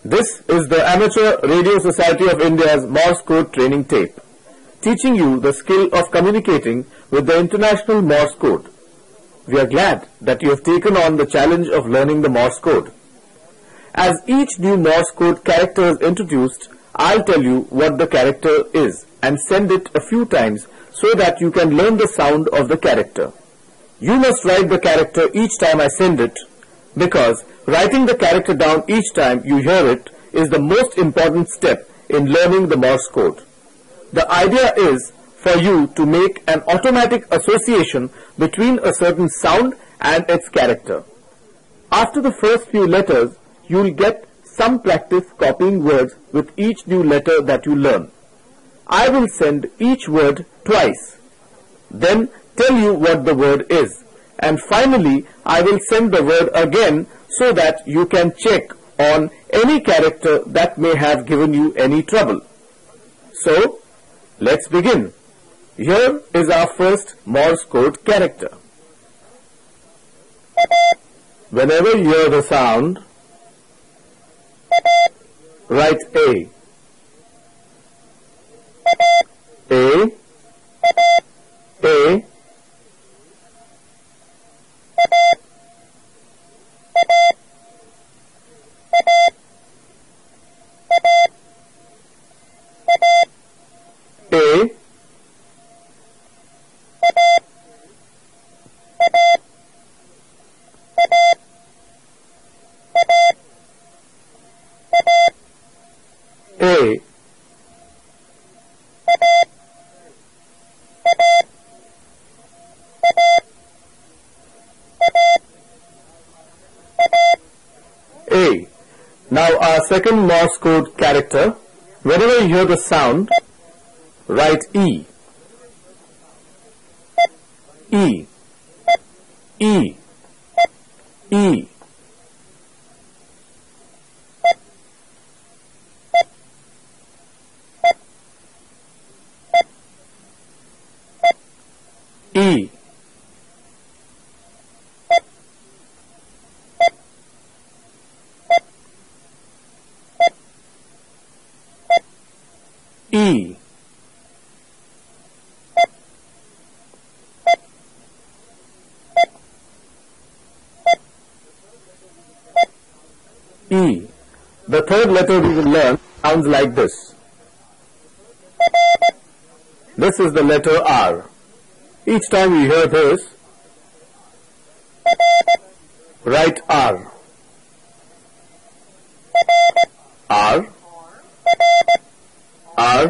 This is the Amateur Radio Society of India's Morse Code training tape, teaching you the skill of communicating with the International Morse Code. We are glad that you have taken on the challenge of learning the Morse Code. As each new Morse Code character is introduced, I'll tell you what the character is and send it a few times so that you can learn the sound of the character. You must write the character each time I send it, because writing the character down each time you hear it is the most important step in learning the Morse Code. The idea is for you to make an automatic association between a certain sound and its character. After the first few letters, you will get some practice copying words with each new letter that you learn. I will send each word twice, then tell you what the word is, and finally I will send the word again so that you can check on any character that may have given you any trouble. So, let's begin. Here is our first Morse Code character. Whenever you hear the sound, write A. A, A, A, A, A. Now our second Morse Code character, whenever you hear the sound, write E. E, E, E. E. E. E. The third letter we will learn sounds like this. This is the letter R. Each time we hear this, write R. R, R,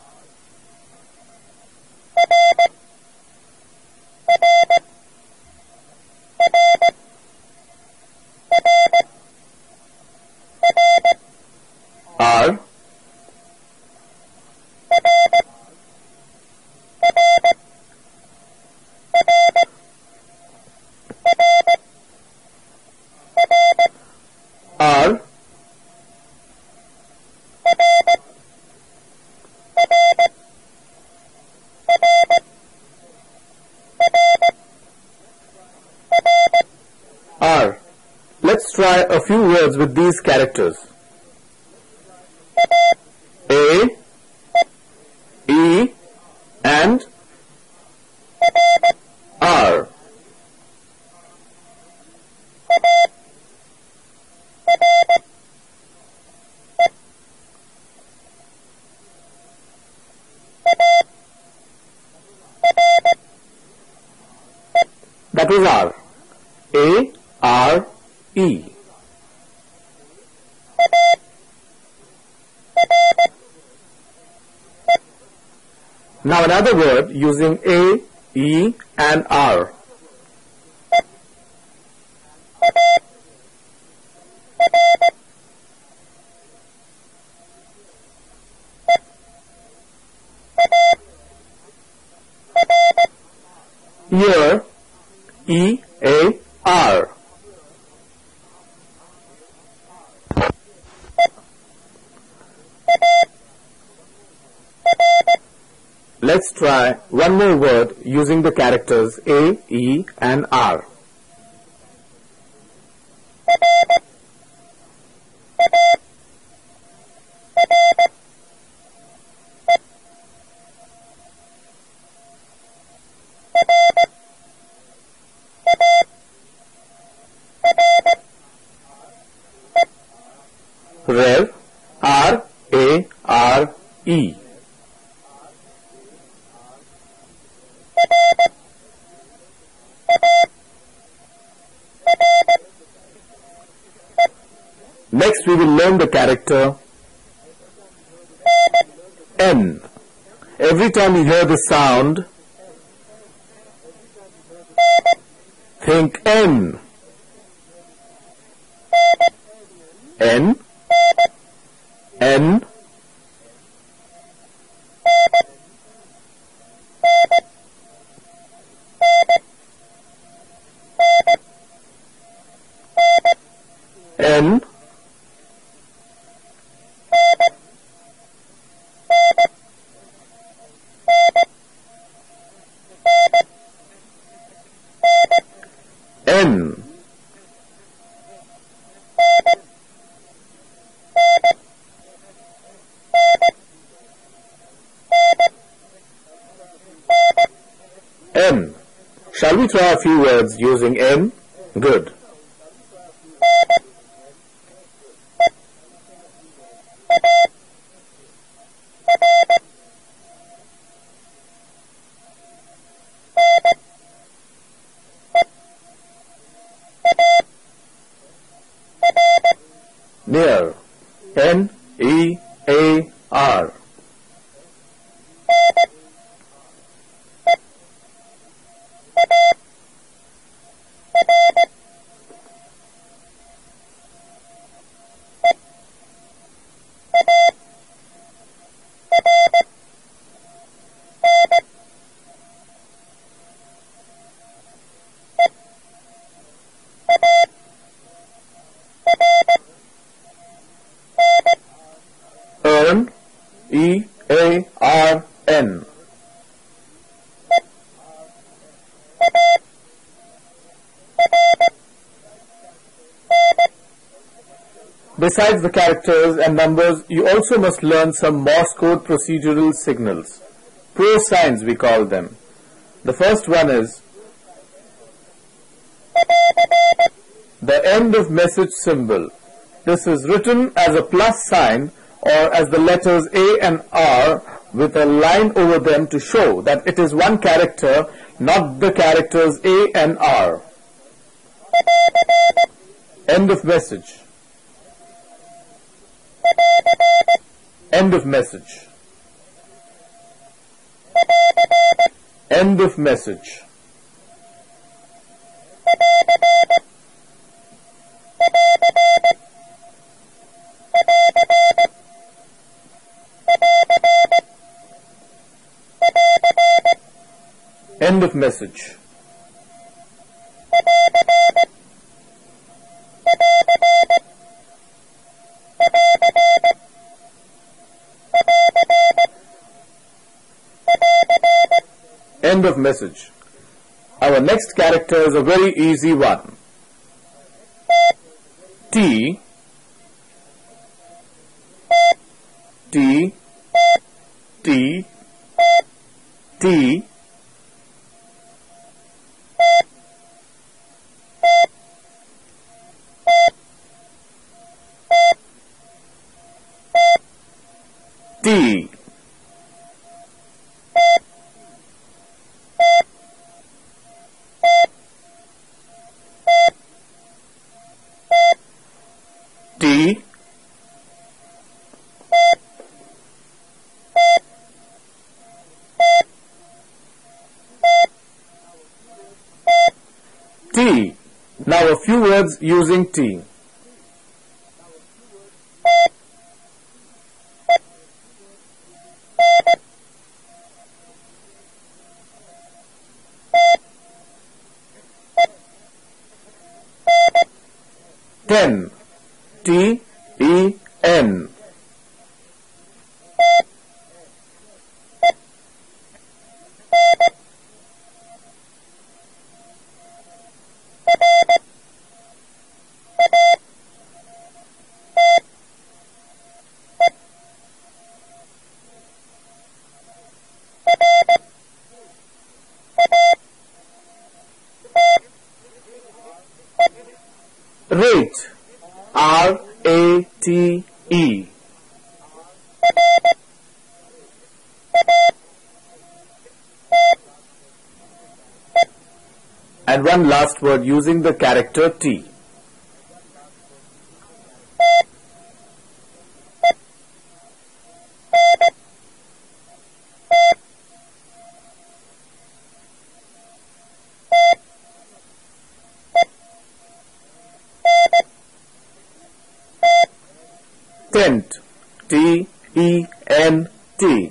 R, R, R. Let's try a few words with these characters. A, E, and R. That is R. A, R, E. Now another word using A, E, and R. Here, E, A, R. Let's try one more word using the characters A, E, and R. Rare, R-A-R-E. Next we will learn the character N. Every time you hear the sound, think N. N, N, N, N. N. Shall we try a few words using N? Good. Near. N-E-A-R. Earn, E-A-R-N. Besides the characters and numbers, you also must learn some Morse code procedural signals. Pro signs we call them. The first one is the end of message symbol. This is written as a plus sign or as the letters A and R with a line over them to show that it is one character, not the characters A and R. End of message. End of message. End of message. End of message. End of message. Our next character is a very easy one. T, T, T, T, T. T. T. Now a few words using T. Ten. T-E-N. Rate. R-A-T-E. E. And one last word using the character T. Tent. T-E-N-T.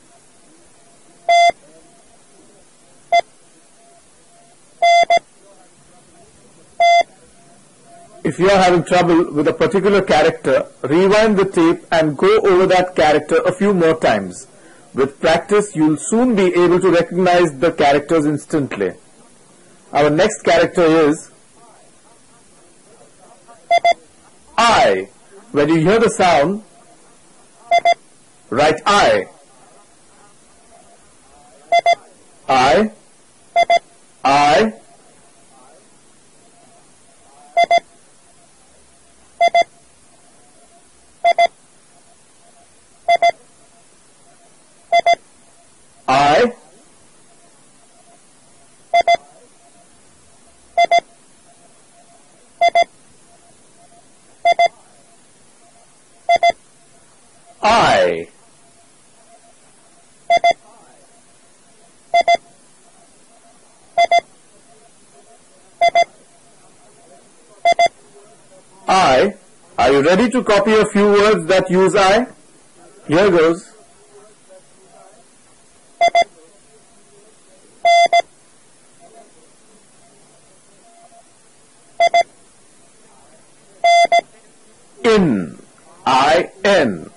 If you are having trouble with a particular character, rewind the tape and go over that character a few more times. With practice, you'll soon be able to recognize the characters instantly. Our next character is I. When you hear the sound, write I. I. I. I. I. I. Are you ready to copy a few words that use I? Here goes. In. I-N.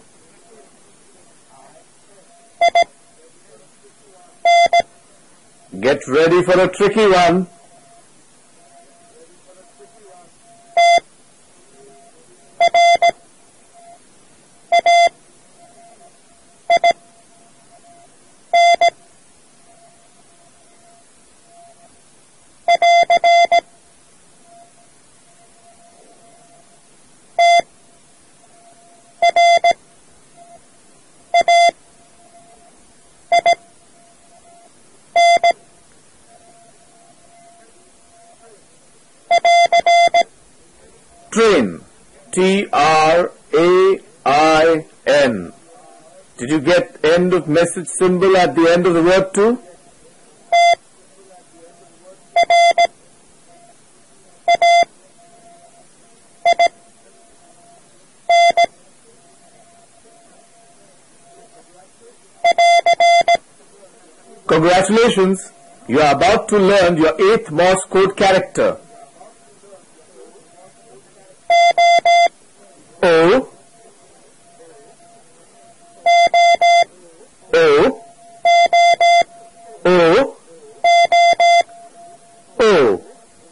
Get ready for a tricky one. Train. T-R-A-I-N. Did you get end of message symbol at the end of the word too? Congratulations! You are about to learn your 8th Morse code character. O. O. O. O.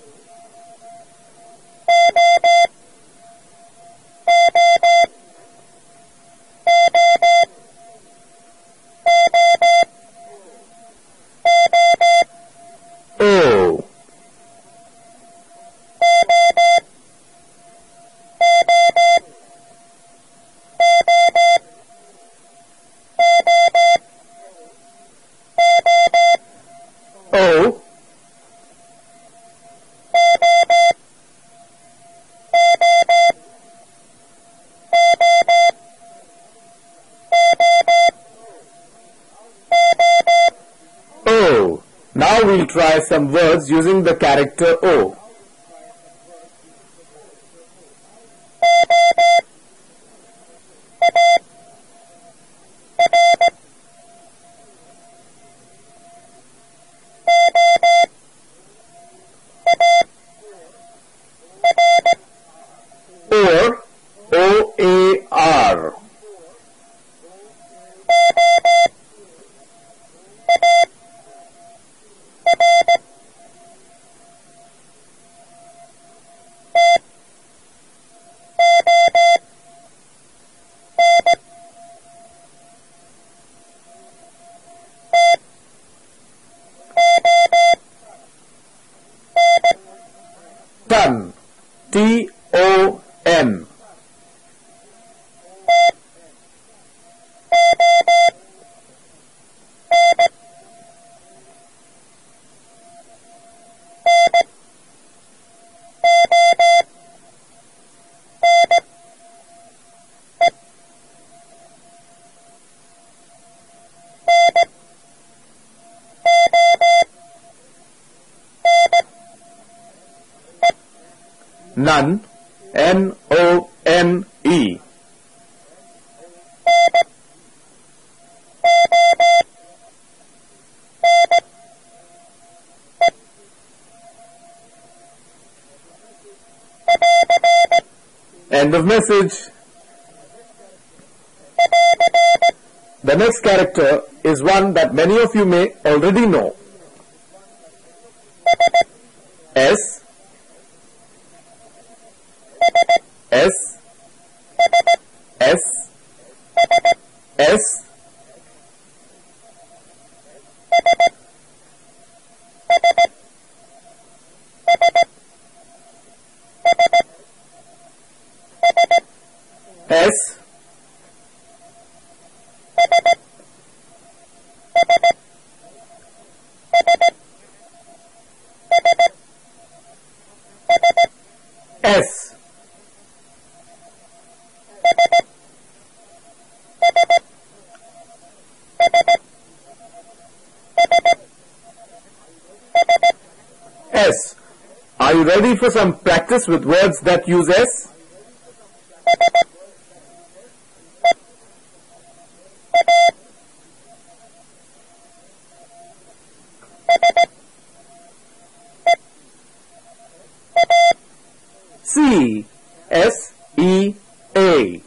O. O. O. Now we'll try some words using the character O. Or, O-A-R. Ton. T-O-N. none, N-O-N-E. End of message. The next character is one that many of you may already know. S, S, S, S, S, S, S. Are you ready for some practice with words that use S? C, S-E-A.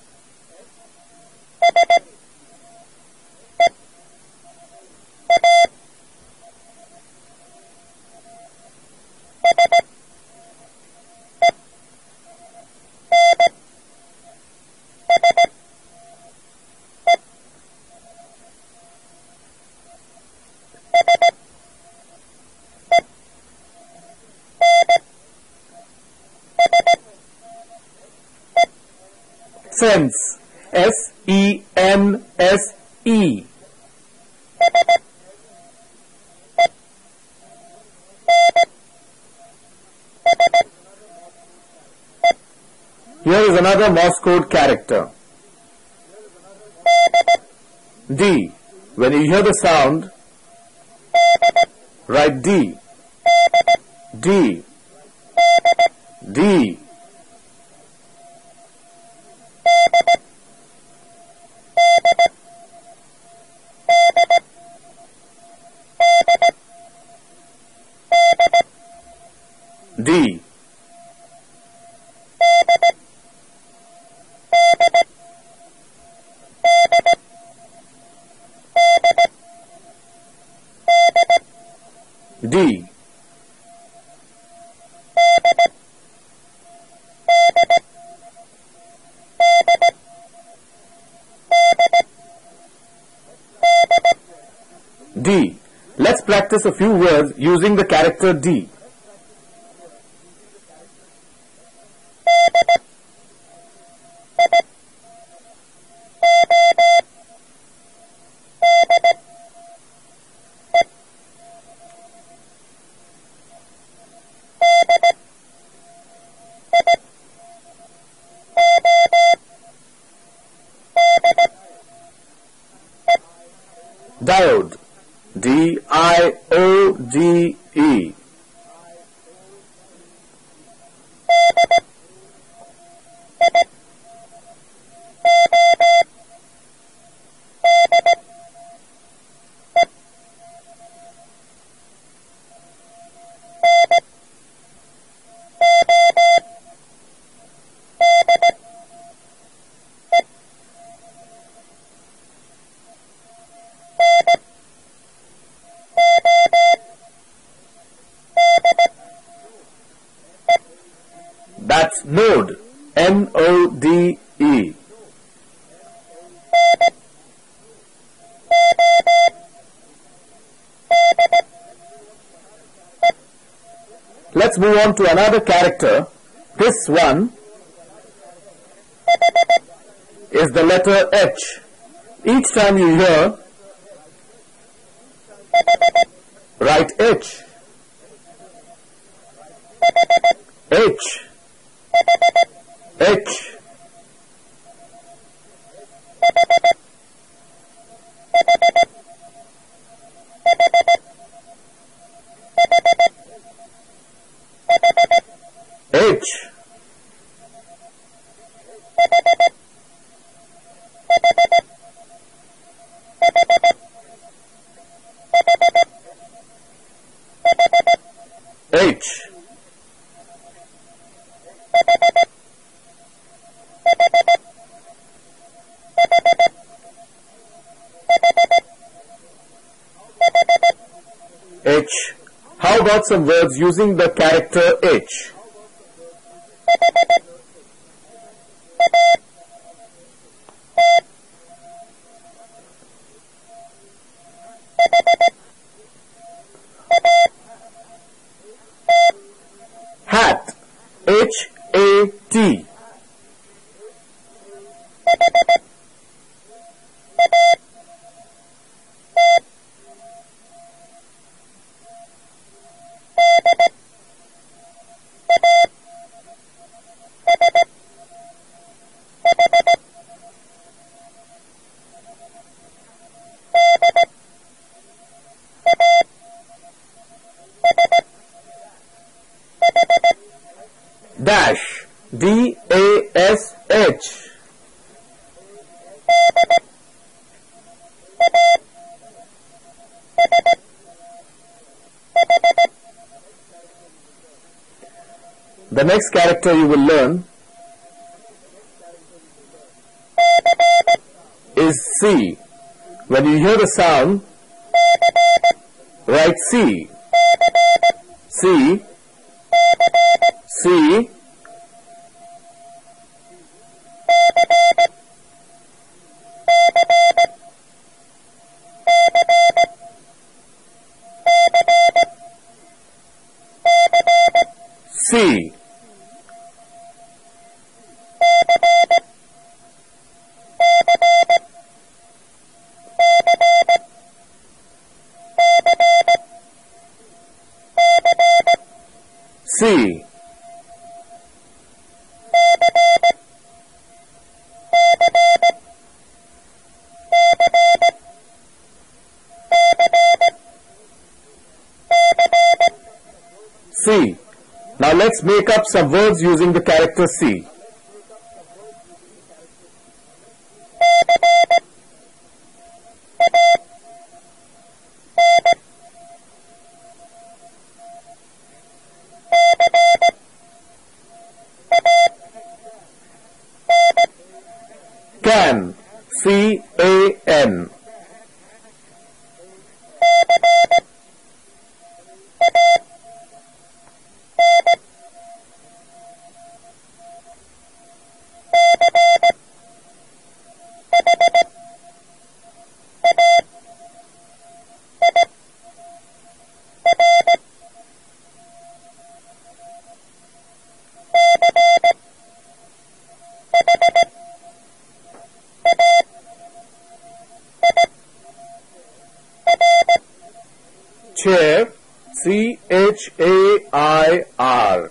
Sense, S-E-N-S-E. Here is another Morse code character. D. When you hear the sound, write D. D. D. D. D. D. Let's practice a few words using the character D. Diode, D-I-O-D-E. That's node, N-O-D-E. Let's move on to another character. This one is the letter H. Each time you hear, write H. H. H. H. about some words using the character H? Hat. H-A-T. Dash. D-A-S-H. The next character you will learn is C. When you hear the sound, write C. C. C. C. C. C. Now let's make up some words using the character C. Can. C-A-N. Chair. C-H-A-I-R.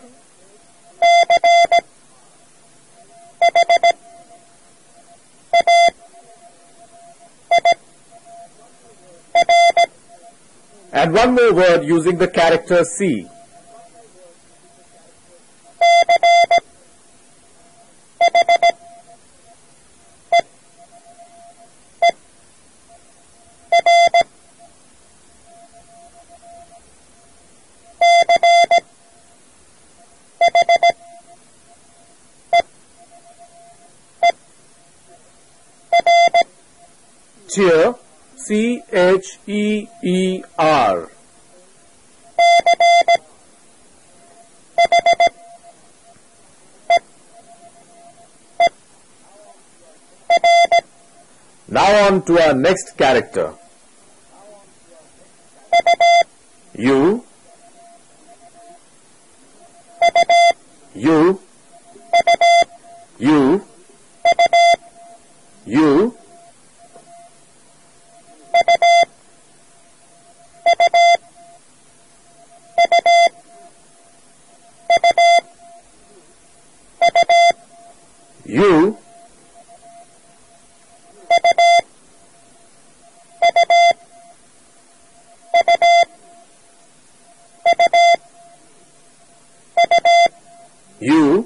And one more word using the character C. Cheer. C-H-E-E-R. Now on to our next character. U. U. U. U. U. U.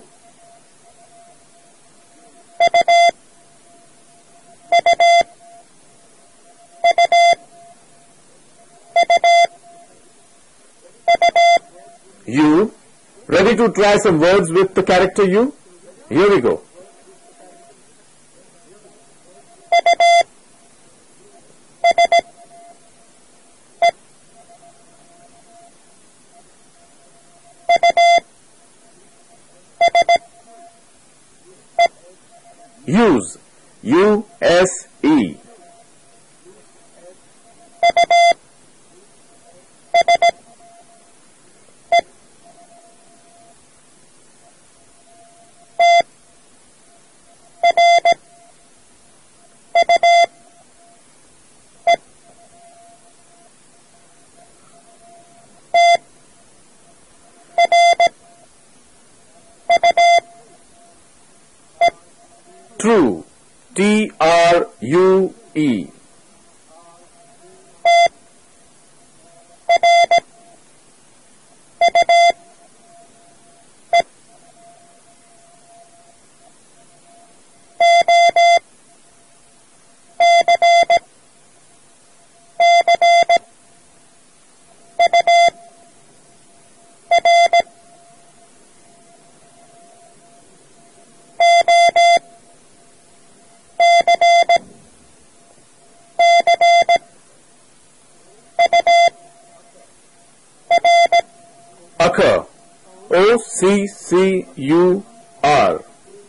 U. Ready to try some words with the character U? Here we go. Use. U-S-E. True. T-R-U-E. Occur. O-C-C-U-R.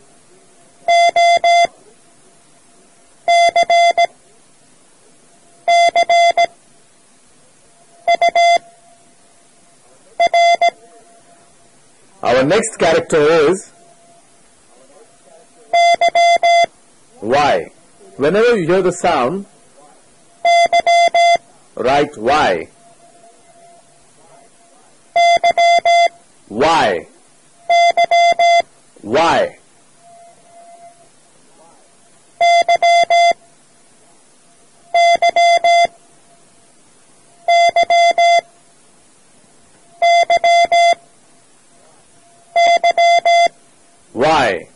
Our next character is Y. Whenever you hear the sound, write Y. Y. Y. Y.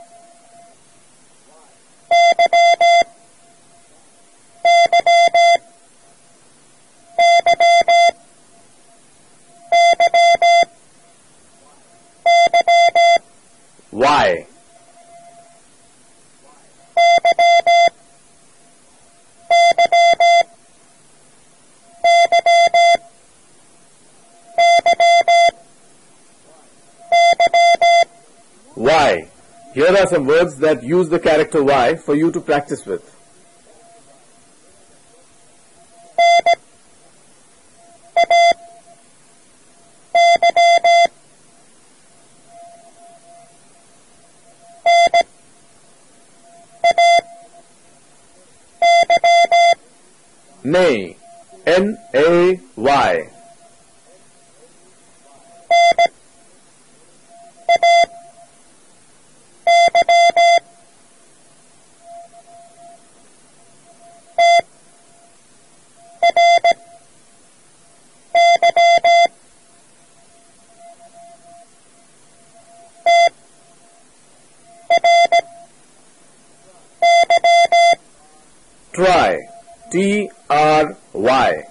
Y. Y. Here are some words that use the character Y for you to practice with. Nay. N-A-Y. Try. T-R-Y.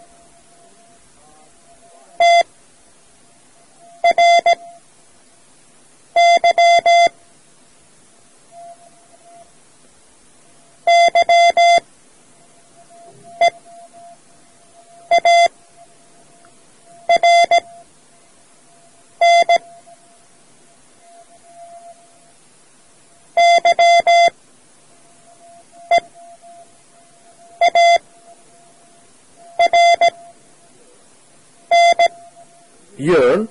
Yearn.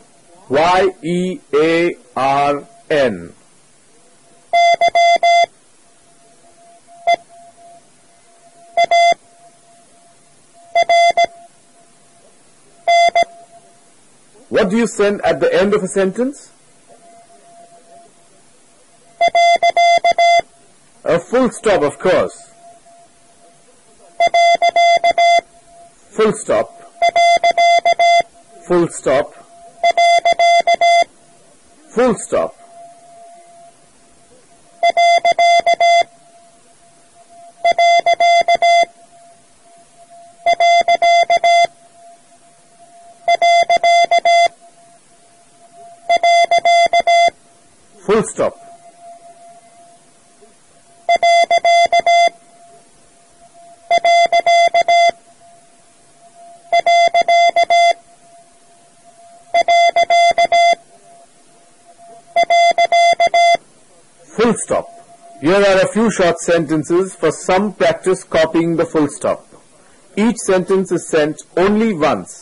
Y-E-A-R-N. What do you send at the end of a sentence? A full stop, of course. Full stop. Full stop. Full stop. Full stop. Full stop. Here are a few short sentences for some practice copying the full stop. Each sentence is sent only once.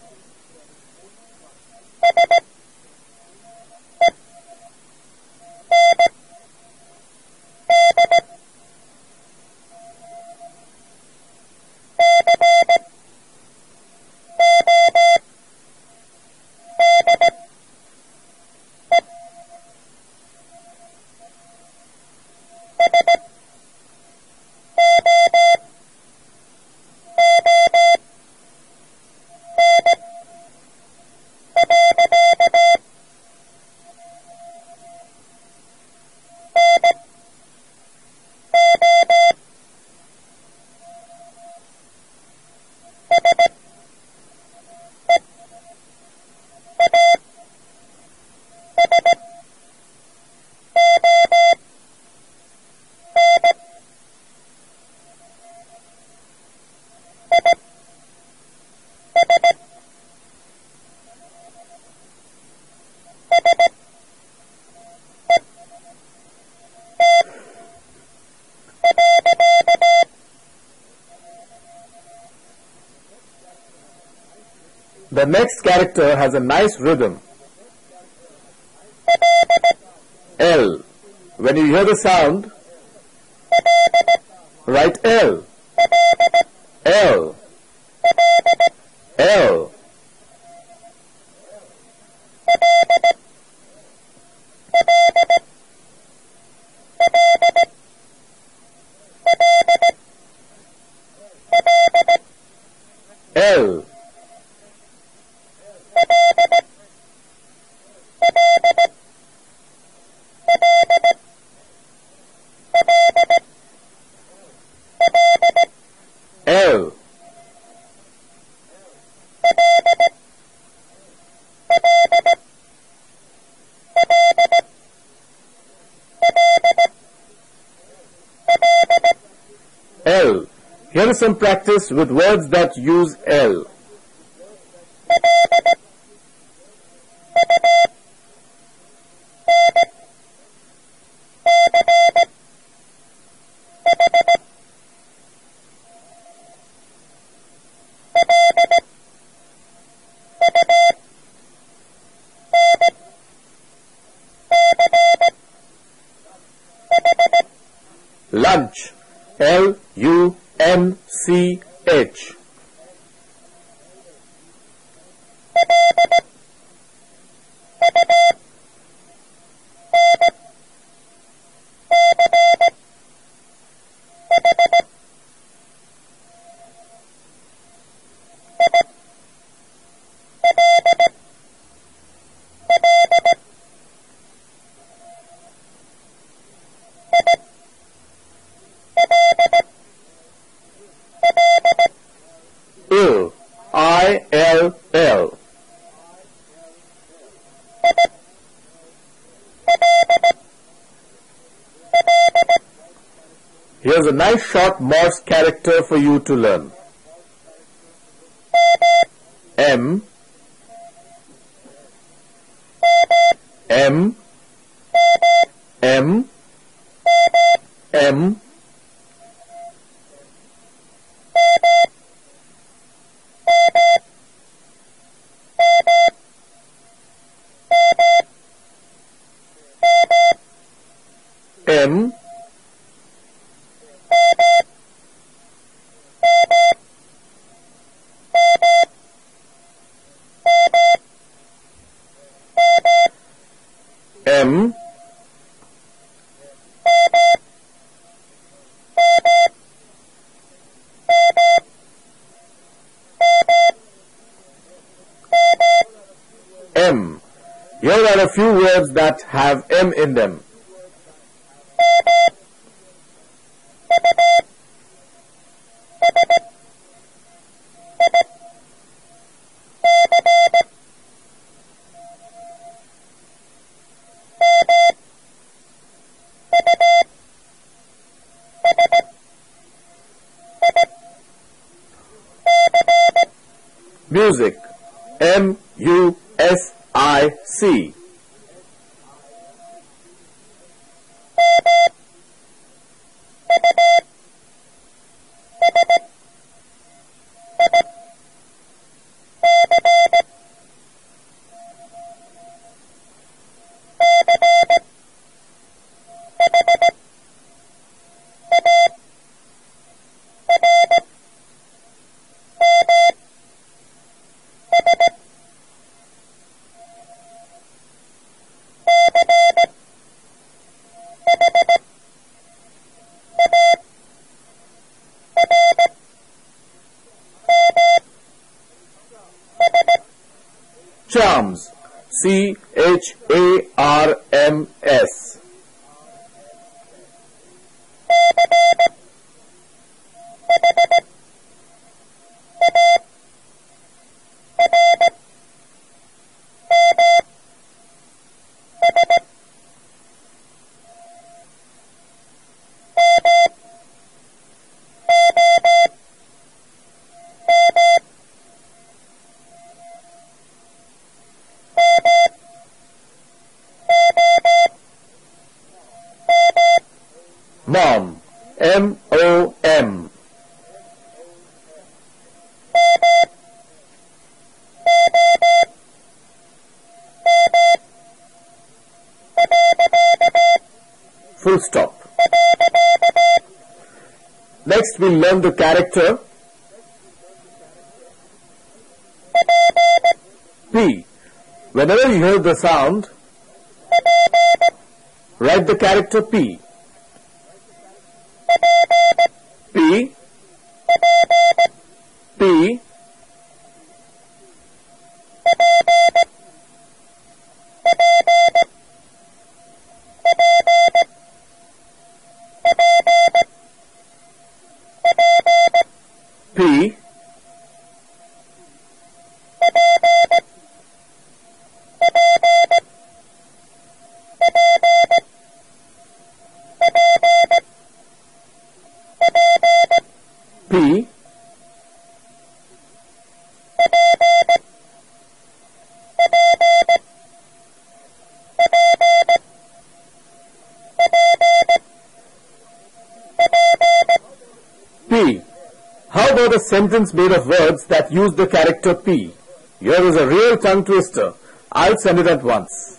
The next character has a nice rhythm. L. When you hear the sound, write L. L. L. L. L. L. Here is some practice with words that use L. Lunch. L-U-N-C-H. Ill. I-L-L. Here's a nice short Morse character for you to learn. M. M. M. M. M. M. M. Here are a few words that have M in them. Music. M-U-S-I-C. charms. CHARMS. Mom. MOM. Full stop. Next we'll learn the character P. Whenever you hear the sound, write the character P. P, P, P, P, P. How about a sentence made of words that use the character P? Here is a real tongue twister. I'll send it at once.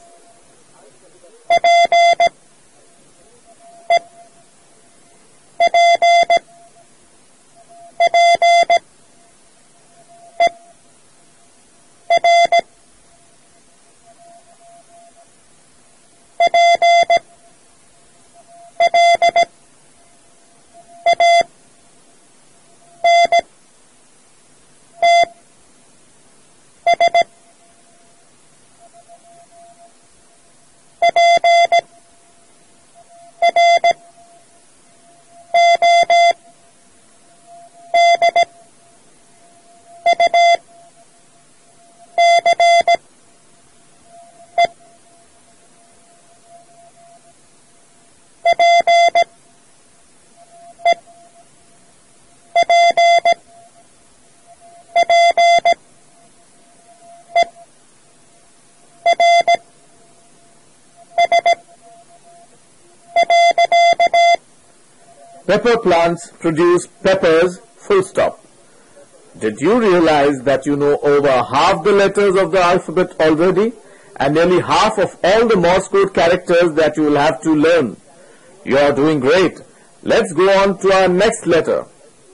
Pepper plants produce peppers, full stop. Did you realize that you know over half the letters of the alphabet already and nearly half of all the Morse code characters that you will have to learn? You are doing great. Let's go on to our next letter.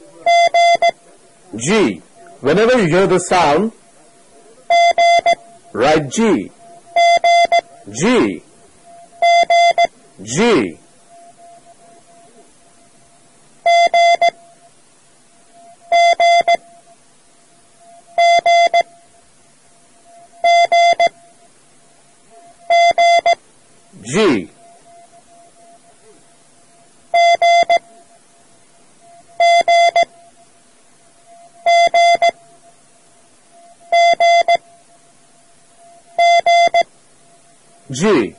G. Whenever you hear the sound, write G. G. G. G. G.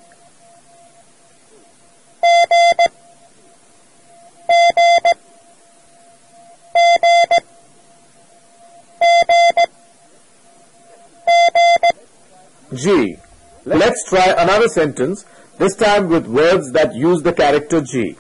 G. Let's try another sentence, this time with words that use the character G.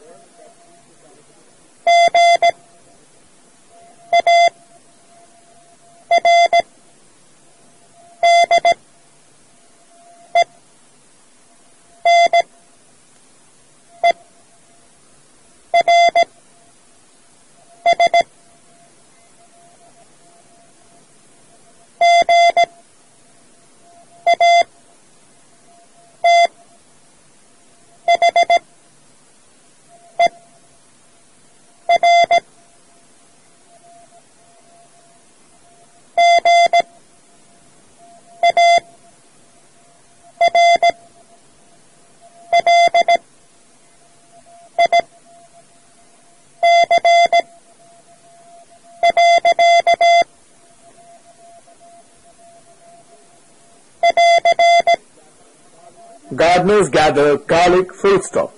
gardeners gather garlic, full stop.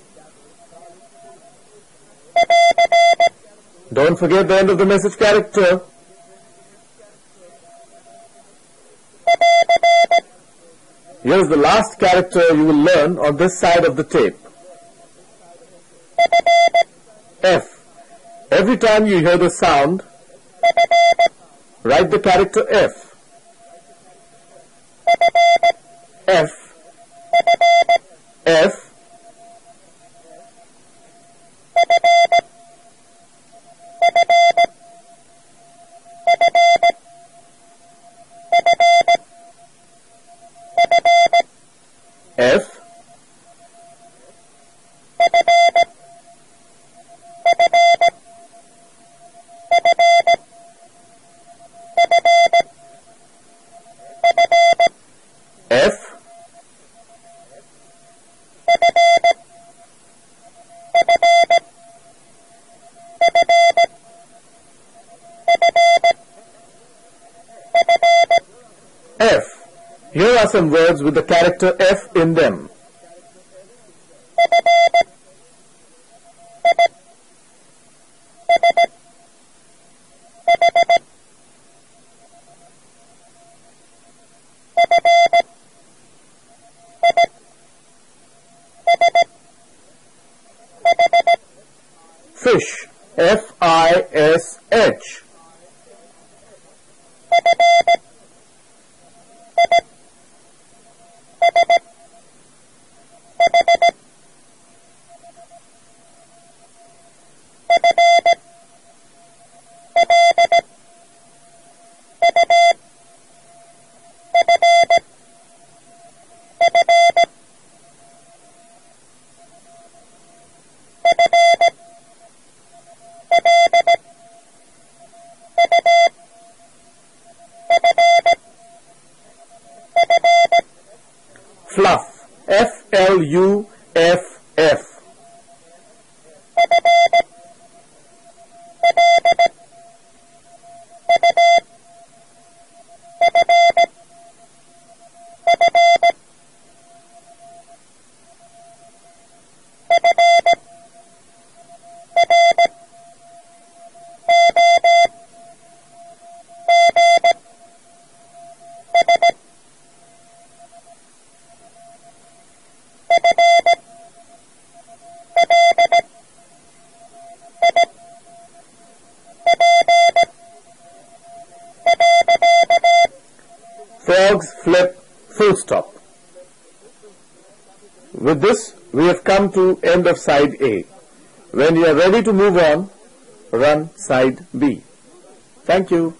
Don't forget the end of the message character. Here's the last character you will learn on this side of the tape. F. Every time you hear the sound, write the character F. F. F. F. F. F. Here are some words with the character F in them. Fish. F-I-S-H. Fluff. F-L-U-F-F. Frogs flip, full stop. With this, we have come to end of side A. When you are ready to move on, run side B. Thank you.